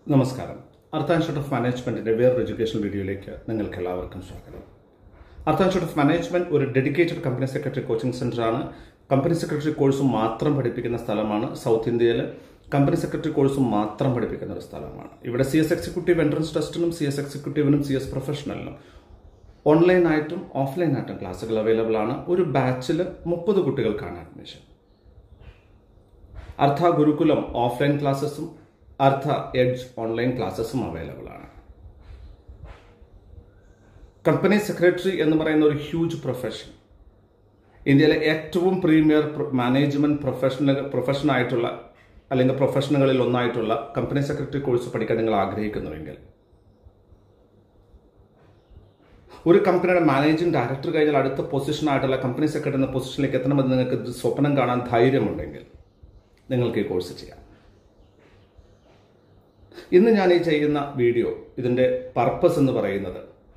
നമസ്കാരം. Artha institute of മാനേജ്മെന്റിന്റെ വേറൊരു എഡ്യൂക്കേഷൻ വീഡിയോയിലേക്ക് നിങ്ങൾക്ക് എല്ലാവർക്കും സ്വാഗതം. അർത്ത ഇൻസ്റ്റിറ്റ്യൂട്ട് ഓഫ് മാനേജ്മെന്റ് ഒരു ഡെഡിക്കേറ്റഡ് കമ്പനി സെക്രട്ടറി കോച്ചിംഗ് സെന്ററാണ്. കമ്പനി സെക്രട്ടറി കോഴ്സും മാത്രം പഠിപ്പിക്കുന്ന സ്ഥലമാണ്. സൗത്ത് ഇന്ത്യയിൽ കമ്പനി സെക്രട്ടറി കോഴ്സും മാത്രം പഠിപ്പിക്കുന്ന ഒരു സ്ഥലമാണ്. ഇവിടെ CS എക്സിക്യൂട്ടീവ് എൻട്രൻസ് ടെസ്റ്റിനും CS എക്സിക്യൂട്ടീവിനും CS പ്രൊഫഷണലിനും ഓൺലൈനായിട്ടും ഓഫ്ലൈനായിട്ടും ക്ലാസ്സുകൾ അവൈലബിൾ ആണ്. ഒരു ബാച്ചിൽ 30 കുട്ടികൾക്കാണ് അഡ്മിഷൻ. അർത്ത ഗുരുകുലം ഓഫ്ലൈൻ ക്ലാസ്സസും അർത്ത എഡ്ജ് ഓൺലൈൻ ക്ലാസ്സസും അവൈലബിൾ ആണ്. കമ്പനി സെക്രട്ടറി എന്ന് പറയുന്ന ഒരു ഹ്യൂജ് പ്രൊഫഷൻ, ഇന്ത്യയിലെ ഏറ്റവും പ്രീമിയർ മാനേജ്മെന്റ് പ്രൊഫഷനായിട്ടുള്ള അല്ലെങ്കിൽ പ്രൊഫഷനുകളിൽ ഒന്നായിട്ടുള്ള കമ്പനി സെക്രട്ടറി കോഴ്സ് പഠിക്കാൻ നിങ്ങൾ ആഗ്രഹിക്കുന്നുവെങ്കിൽ, ഒരു കമ്പനിയുടെ മാനേജിംഗ് ഡയറക്ടർ കഴിഞ്ഞാൽ അടുത്ത പൊസിഷനായിട്ടുള്ള കമ്പനി സെക്രട്ടറി എന്ന പൊസിഷനിലേക്ക് എത്തണമെന്ന് നിങ്ങൾക്ക് സ്വപ്നം കാണാൻ ധൈര്യമുണ്ടെങ്കിൽ നിങ്ങൾക്ക് ഈ കോഴ്സ് ചെയ്യാം. ഇന്ന് ഞാൻ ഈ ചെയ്യുന്ന വീഡിയോ, ഇതിന്റെ പർപ്പസ് എന്ന് പറയുന്നത്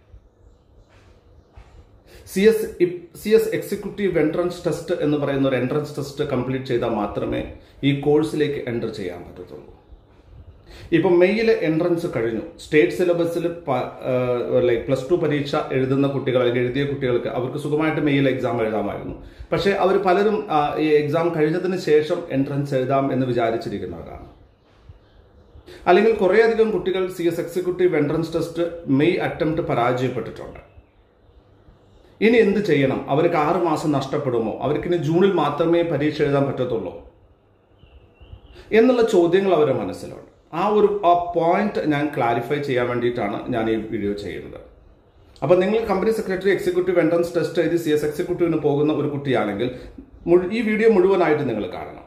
CS എക്സിക്യൂട്ടീവ് എൻട്രൻസ് ടെസ്റ്റ് എന്ന് പറയുന്ന ഒരു എൻട്രൻസ് ടെസ്റ്റ് കംപ്ലീറ്റ് ചെയ്താൽ മാത്രമേ ഈ കോഴ്സിലേക്ക് എൻ്റർ ചെയ്യാൻ പറ്റത്തുള്ളൂ. ഇപ്പം മെയ്യിലെ എൻട്രൻസ് കഴിഞ്ഞു. സ്റ്റേറ്റ് സിലബസിൽ +2 പരീക്ഷ എഴുതുന്ന കുട്ടികൾ അല്ലെങ്കിൽ എഴുതിയ കുട്ടികൾക്ക് അവർക്ക് സുഖമായിട്ട് മെയ്യിൽ എക്സാം എഴുതാമായിരുന്നു. പക്ഷേ അവർ പലരും ഈ എക്സാം കഴിഞ്ഞതിന് ശേഷം എൻട്രൻസ് എഴുതാം എന്ന് വിചാരിച്ചിരിക്കുന്നവരാണ്. അല്ലെങ്കിൽ കുറേയധികം കുട്ടികൾ CS executive entrance test May attempt പരാജയപ്പെട്ടിട്ടുണ്ട്. ഇനി എന്ത് ചെയ്യണം? അവർക്ക് 6 മാസം നഷ്ടപ്പെടുമോ? അവർക്കിനി ജൂണിൽ മാത്രമേ പരീക്ഷ എഴുതാൻ പറ്റത്തുള്ളൂ എന്നുള്ള ചോദ്യങ്ങൾ അവരുടെ മനസ്സിലുണ്ട്. ആ പോയിന്റ് ഞാൻ ക്ലാരിഫൈ ചെയ്യാൻ വേണ്ടിയിട്ടാണ് ഞാൻ ഈ വീഡിയോ ചെയ്യുന്നത്. അപ്പം നിങ്ങൾ company secretary executive entrance test എഴുതി CS എക്സിക്യൂട്ടീവിന് പോകുന്ന ഒരു കുട്ടിയാണെങ്കിൽ ഈ വീഡിയോ മുഴുവനായിട്ട് നിങ്ങൾ കാണണം.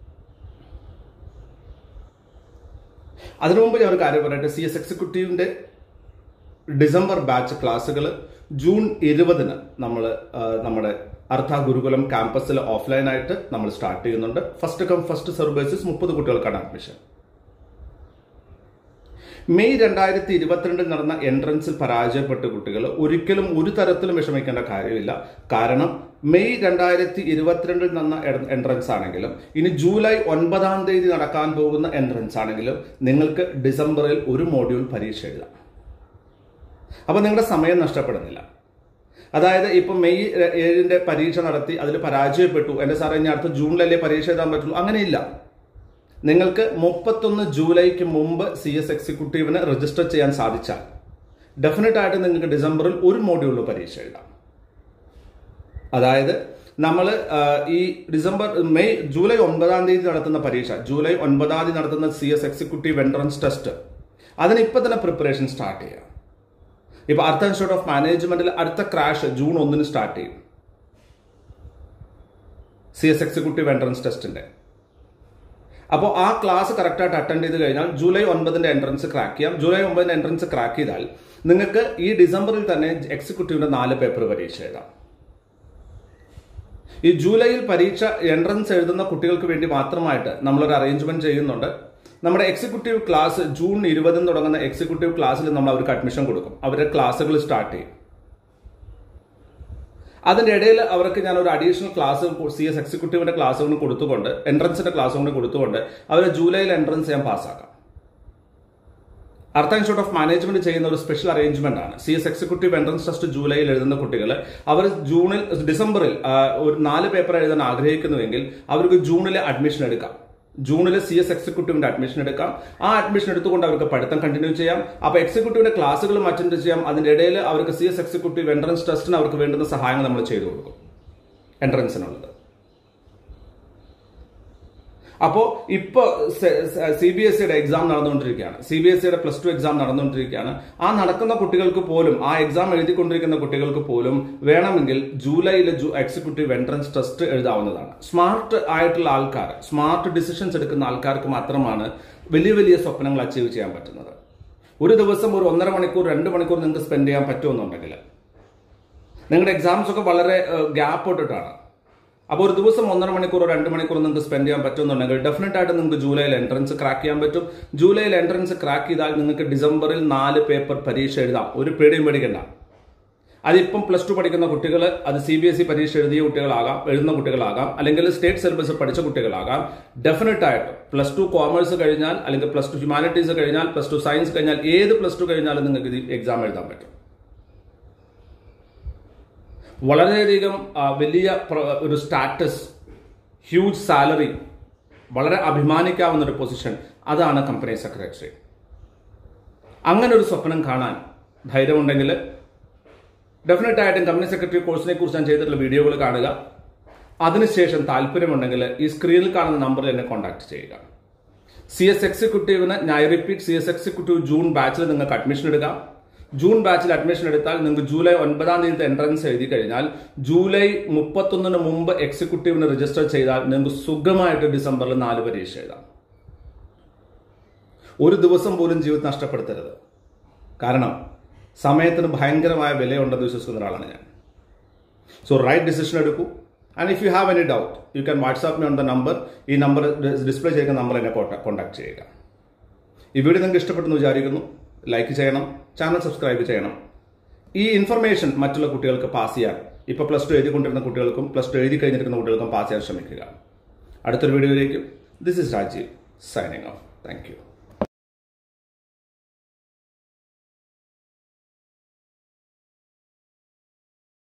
അതിനു മുമ്പ് ഞാൻ ഒരു കാര്യം പറയട്ടെ. CS എക്സിക്യൂട്ടീവിന്റെ ഡിസംബർ ബാച്ച് ക്ലാസ്സുകൾ ജൂൺ 20-ന് നമ്മൾ നമ്മുടെ അർത്ത ഗുരുകുലം ക്യാമ്പസിൽ ഓഫ്ലൈനായിട്ട് നമ്മൾ സ്റ്റാർട്ട് ചെയ്യുന്നുണ്ട്. First come first serve basis 30 കുട്ടികൾക്കാണ് അഡ്മിഷൻ. മെയ് 2022 നടന്ന എൻട്രൻസിൽ പരാജയപ്പെട്ട കുട്ടികൾ ഒരിക്കലും ഒരു തരത്തിലും വിഷമിക്കേണ്ട കാര്യമില്ല. കാരണം മെയ് 2022 നടന്ന എൻട്രൻസ് ആണെങ്കിലും ഇനി ജൂലൈ 9-ാം തീയതി നടക്കാൻ പോകുന്ന എൻട്രൻസ് ആണെങ്കിലും നിങ്ങൾക്ക് ഡിസംബറിൽ ഒരു മോഡ്യൂൾ പരീക്ഷ എഴുതാം. അപ്പൊ നിങ്ങളുടെ സമയം നഷ്ടപ്പെടുന്നില്ല. അതായത് ഇപ്പൊ മെയ് 7-ന്റെ പരീക്ഷ നടത്തി അതിൽ പരാജയപ്പെട്ടു, എന്റെ സാറേ ഇനി അടുത്ത ജൂണിലല്ലേ പരീക്ഷ എഴുതാൻ പറ്റുള്ളൂ, അങ്ങനെയില്ല. നിങ്ങൾക്ക് 31 ജൂലൈക്ക് മുമ്പ് CS എക്സിക്യൂട്ടീവിന് രജിസ്റ്റർ ചെയ്യാൻ സാധിച്ചാൽ ഡെഫിനറ്റ് ആയിട്ട് നിങ്ങൾക്ക് ഡിസംബറിൽ ഒരു മോഡ്യൂളിൽ പരീക്ഷ എഴുതാം. അതായത് നമ്മൾ ഈ ജൂലൈ 9-ാം തീയതി നടത്തുന്ന പരീക്ഷ, ജൂലൈ 9-ാം തീയതി നടത്തുന്ന CS എക്സിക്യൂട്ടീവ് എൻട്രൻസ് ടെസ്റ്റ്, അതിന് ഇപ്പൊ തന്നെ പ്രിപ്പറേഷൻ സ്റ്റാർട്ട് ചെയ്യാം. ഇപ്പൊ അർത്ത ഇൻസ്റ്റിറ്റ്യൂട്ട് ഓഫ് മാനേജ്മെന്റിൽ അടുത്ത ക്രാഷ് ജൂൺ 1-ന് സ്റ്റാർട്ട് ചെയ്യും CS എക്സിക്യൂട്ടീവ് എൻട്രൻസ് ടെസ്റ്റിന്റെ. അപ്പോൾ ആ ക്ലാസ് കറക്റ്റായിട്ട് അറ്റൻഡ് ചെയ്ത് കഴിഞ്ഞാൽ ജൂലൈ 9-ന്റെ എൻട്രൻസ് ക്രാക്ക് ചെയ്യാം. ജൂലൈ 9-ന്റെ എൻട്രൻസ് ക്രാക്ക് ചെയ്താൽ നിങ്ങൾക്ക് ഈ ഡിസംബറിൽ തന്നെ എക്സിക്യൂട്ടീവിന്റെ 4 പേപ്പർ പരീക്ഷ എഴുതാം. ഈ ജൂലൈയിൽ പരീക്ഷ എൻട്രൻസ് എഴുതുന്ന കുട്ടികൾക്ക് വേണ്ടി മാത്രമായിട്ട് നമ്മളൊരു അറേഞ്ച്മെന്റ് ചെയ്യുന്നുണ്ട്. നമ്മുടെ എക്സിക്യൂട്ടീവ് ക്ലാസ് ജൂൺ 20-ന് തുടങ്ങുന്ന എക്സിക്യൂട്ടീവ് ക്ലാസ്സിൽ നമ്മൾ അവർക്ക് അഡ്മിഷൻ കൊടുക്കും. അവരുടെ ക്ലാസ്സുകൾ സ്റ്റാർട്ട് ചെയ്യും. അതിന്റെ ഇടയിൽ അവർക്ക് ഞാൻ ഒരു അഡീഷണൽ ക്ലാസ് CS എക്സിക്യൂട്ടീവിന്റെ ക്ലാസ്സുകൾ കൊടുത്തുകൊണ്ട്, എൻട്രൻസിന്റെ ക്ലാസ്സുകൾ കൊടുത്തുകൊണ്ട് അവരെ ജൂലൈയിൽ എൻട്രൻസ് ചെയ്യാൻ പാസ്സാക്കാം. അർത്ത ഇൻസ്റ്റിറ്റ്യൂട്ട് ഓഫ് മാനേജ്മെന്റ് ചെയ്യുന്ന ഒരു സ്പെഷ്യൽ അറേഞ്ച്മെന്റ് ആണ്. CS എക്സിക്യൂട്ടീവ് എൻട്രൻസ് ടെസ്റ്റ് ജൂലൈയിൽ എഴുതുന്ന കുട്ടികൾ അവർ ഡിസംബറിൽ ഒരു 4 പേപ്പർ എഴുതാൻ ആഗ്രഹിക്കുന്നുവെങ്കിൽ അവർക്ക് ജൂണിലെ അഡ്മിഷൻ എടുക്കാം. ജൂണിൽ CS എക്സിക്യൂട്ടീവിന്റെ അഡ്മിഷൻ എടുക്കാം. ആ അഡ്മിഷൻ എടുത്തുകൊണ്ട് അവർക്ക് പഠിത്തം കണ്ടിന്യൂ ചെയ്യാം. അപ്പൊ എക്സിക്യൂട്ടീവിന്റെ ക്ലാസ്സുകളും അറ്റൻഡ് ചെയ്യാം. അതിന്റെ ഇടയിൽ അവർക്ക് CS എക്സിക്യൂട്ടീവ് എൻട്രൻസ് ടെസ്റ്റിന് അവർക്ക് വേണ്ടുന്ന സഹായങ്ങൾ നമ്മൾ ചെയ്തു കൊടുക്കും, എൻട്രൻസിനുള്ളത്. അപ്പോ ഇപ്പൊ CBSEയുടെ എക്സാം നടന്നുകൊണ്ടിരിക്കുകയാണ്. CBSEയുടെ +2 എക്സാം നടന്നുകൊണ്ടിരിക്കുകയാണ്. ആ നടക്കുന്ന കുട്ടികൾക്ക് പോലും, ആ എക്സാം എഴുതിക്കൊണ്ടിരിക്കുന്ന കുട്ടികൾക്ക് പോലും വേണമെങ്കിൽ ജൂലൈയിലെ എക്സിക്യൂട്ടീവ് എൻട്രൻസ് ടെസ്റ്റ് എഴുതാവുന്നതാണ്. സ്മാർട്ട് ആയിട്ടുള്ള ആൾക്കാർ, സ്മാർട്ട് ഡിസിഷൻസ് എടുക്കുന്ന ആൾക്കാർക്ക് മാത്രമാണ് വലിയ വലിയ സ്വപ്നങ്ങൾ അച്ചീവ് ചെയ്യാൻ പറ്റുന്നത്. ഒരു ദിവസം ഒരു 1.5 മണിക്കൂർ 2 മണിക്കൂർ നിങ്ങൾക്ക് സ്പെൻഡ് ചെയ്യാൻ പറ്റുമെന്നുണ്ടെങ്കിൽ, നിങ്ങളുടെ എക്സാംസ് ഒക്കെ വളരെ ഗ്യാപ്പ് ഇട്ടിട്ടാണ്. അപ്പോൾ ഒരു ദിവസം 1.5 മണിക്കൂർ 2 മണിക്കൂർ നിങ്ങൾക്ക് സ്പെൻഡ് ചെയ്യാൻ പറ്റുമെന്നുണ്ടെങ്കിൽ ഡെഫിനറ്റ് ആയിട്ട് നിങ്ങൾക്ക് ജൂലൈയിൽ എൻട്രൻസ് ക്രാക്ക് ചെയ്യാൻ പറ്റും. ജൂലൈയിൽ എൻട്രൻസ് ക്രാക്ക് ചെയ്താൽ നിങ്ങൾക്ക് ഡിസംബറിൽ 4 പേപ്പർ പരീക്ഷ എഴുതാം. ഒരു പേടിയും പേടിക്കണ്ട. അതിപ്പം +2 പഠിക്കുന്ന കുട്ടികൾ അത് CBSE പരീക്ഷ എഴുതുന്ന കുട്ടികളാകാം, അല്ലെങ്കിൽ സ്റ്റേറ്റ് സിലബസ് പഠിച്ച കുട്ടികളാകാം. ഡെഫിനറ്റ് ആയിട്ട് +2 കോമേഴ്സ് കഴിഞ്ഞാൽ, അല്ലെങ്കിൽ +2 ഹ്യൂമാനിറ്റീസ് കഴിഞ്ഞാൽ, +2 സയൻസ് കഴിഞ്ഞാൽ, ഏത് +2 കഴിഞ്ഞാലും നിങ്ങൾക്ക് ഇത് എക്സാം എഴുതാൻ പറ്റും. വളരെയധികം വലിയ ഒരു സ്റ്റാറ്റസ്, ഹ്യൂജ് സാലറി, വളരെ അഭിമാനിക്കാവുന്ന ഒരു പൊസിഷൻ, അതാണ് കമ്പനി സെക്രട്ടറി. അങ്ങനെ ഒരു സ്വപ്നം കാണാൻ ധൈര്യമുണ്ടെങ്കിൽ ഡെഫിനറ്റ് ആയിട്ടും കമ്പനി സെക്രട്ടറി കോഴ്സിനെ കുറിച്ച് ഞാൻ ചെയ്തിട്ടുള്ള വീഡിയോകൾ കാണുക. അതിനുശേഷം താല്പര്യമുണ്ടെങ്കിൽ ഈ സ്ക്രീനിൽ കാണുന്ന നമ്പറിൽ എന്നെ കോൺടാക്ട് ചെയ്യുക. CS എക്സിക്യൂട്ടീവിന് ഞാൻ റിപ്പീറ്റ്, CS എക്സിക്യൂട്ടീവ് ജൂൺ ബാച്ചിൽ നിങ്ങൾക്ക് അഡ്മിഷൻ എടുക്കാം. ജൂൺ ബാച്ചിൽ അഡ്മിഷൻ എടുത്താൽ നിങ്ങൾക്ക് ജൂലൈ 9 എൻട്രൻസ് എഴുതി കഴിഞ്ഞാൽ ജൂലൈ 31 മുമ്പ് എക്സിക്യൂട്ടീവിന് രജിസ്റ്റർ ചെയ്താൽ നിങ്ങൾക്ക് സുഖമായിട്ട് ഡിസംബറിൽ 4 പരീക്ഷ എഴുതാം. ഒരു ദിവസം പോലും ജീവിതം നഷ്ടപ്പെടുത്തരുത്. കാരണം സമയത്തിന് ഭയങ്കരമായ വിലയുണ്ടെന്ന് വിശ്വസിക്കുന്ന ഒരാളാണ് ഞാൻ. സോ റൈറ്റ് ഡിസിഷൻ എടുക്കൂ. And if you have any doubt you can WhatsApp me on the number. ഈ നമ്പർ ഡിസ്പ്ലേ ചെയ്യുന്ന നമ്പർ എന്നെ കോൺടാക്ട് ചെയ്യുക. ഈ വീഡിയോ നിങ്ങൾക്ക് ഇഷ്ടപ്പെട്ടെന്ന് വിചാരിക്കുന്നു. ലൈക്ക് ചെയ്യണം, ചാനൽ സബ്സ്ക്രൈബ് ചെയ്യണം. ഈ ഇൻഫർമേഷൻ മറ്റുള്ള കുട്ടികൾക്ക് പാസ് ചെയ്യാൻ, ഇപ്പോൾ +2 എഴുതിക്കൊണ്ടിരുന്ന കുട്ടികൾക്കും +2 എഴുതി കഴിഞ്ഞിരിക്കുന്ന കുട്ടികൾക്കും പാസ് ചെയ്യാൻ ശ്രമിക്കുക. അടുത്തൊരു വീഡിയോയിലേക്ക്. This is Rajeev signing off. Thank U.